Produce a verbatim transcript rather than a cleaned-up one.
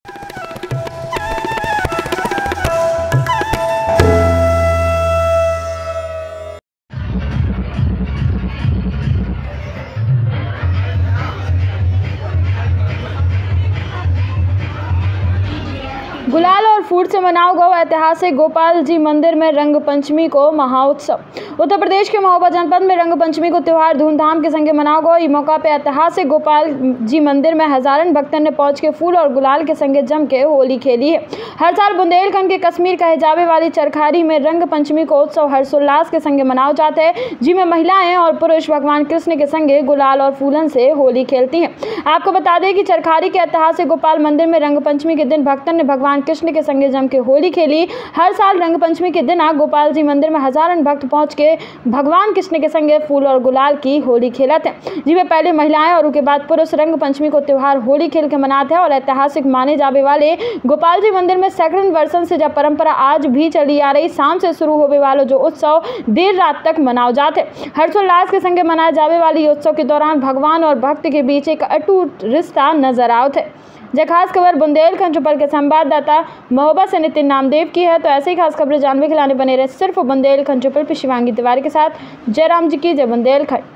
गुलाल और फूड से मनाओ गौ ऐतिहासिक गोपाल जी मंदिर में रंग पंचमी को महाउत्सव। उत्तर प्रदेश के महोबा जनपद में रंग पंचमी को त्योहार धूमधाम के संग मनाओ गौ। इस मौका पे ऐतिहासिक गोपाल जी मंदिर में हजारन भक्तन ने पहुंच के फूल और गुलाल के संगे जम के होली खेली है। हर साल बुंदेलखंड के कश्मीर कहे जावे वाली चरखारी में रंग पंचमी को उत्सव हर्षोल्लास के संगे मनाओ जाते हैं, जिसमें महिलाएं और पुरुष भगवान कृष्ण के संगे गुलाल और फूलन से होली खेलती हैं। आपको बता दें कि चरखारी के ऐतिहासिक गोपाल मंदिर में रंग पंचमी के दिन भक्तन ने भगवान कृष्ण के संगे जम के होली खेली। हर साल रंग पंचमी के दिन गोपाल जी मंदिर में हजारन भक्त पहुंच के भगवान कृष्ण के संगे फूल और गुलाल की होली खेलते हैं, जिसमें पहले महिलाएं और उसके बाद पुरुष रंग पंचमी को त्योहार होली खेल के मनाते हैं। और ऐतिहासिक माने जाने वाले गोपाल जी मंदिर में सैकड़ों वर्षों से जब परंपरा आज भी चली आ रही, शाम से शुरू होने वाला जो उत्सव देर रात तक मनाओ जाते। हर्षोल्लास के संगे मनाए जाने वाले उत्सव के दौरान भगवान और भक्त के बीच एक अटूट रिश्ता नजर आवते। जय खास खबर बुंदेलखंड चुपल के संवाददाता महोबा से नितिन नामदेव की है। तो ऐसे ही खास खबरें जानने के लिए बने रहे सिर्फ बुंदेलखंड चुपल पे शिवांगी तिवारी के साथ। जय राम जी की जय बुंदेलखंड।